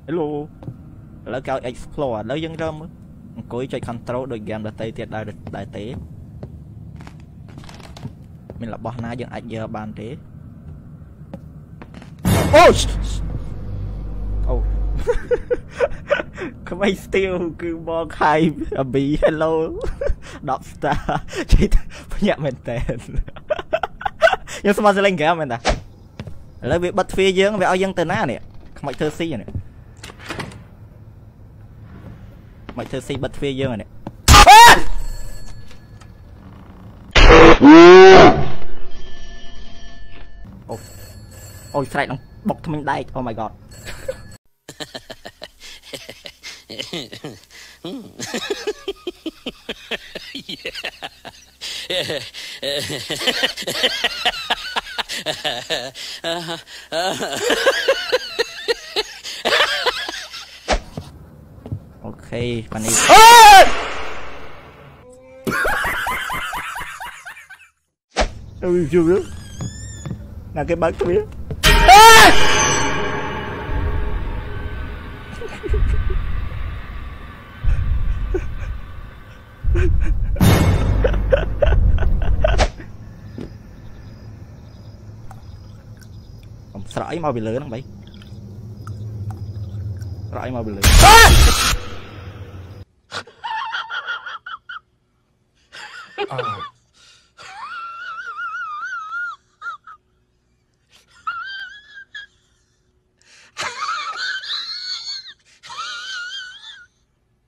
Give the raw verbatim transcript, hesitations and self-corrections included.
hello ឥឡូវគេឲ្យ explore ឥឡូវយើងរើមើលអង្គុយចុច control ដូច game ដទៃទៀតដែរដែរទេមានរបស់ណាយើងអាចយកបានទេអូអូក្មេង steal គឺមកខាយ abi hello ដប់ star ជិះភ្ញាក់មែនតើយើងស្មាត់លេង game មែនតាឥឡូវវាបិទទ្វារយើងវាឲ្យយើងទៅណានេះខ្មោចធ្វើស៊ីនេះខ្មោចធ្វើស៊ីបិទទ្វារយើងនេះអូអូយស្រែកនឹងបុកថ្មិញដែក Oh my god Okay ប៉ានេះអូយជឿណាគេបើកទ្វារស្រក់អីមកពីលើហ្នឹងបីស្រក់អីមកពីលើ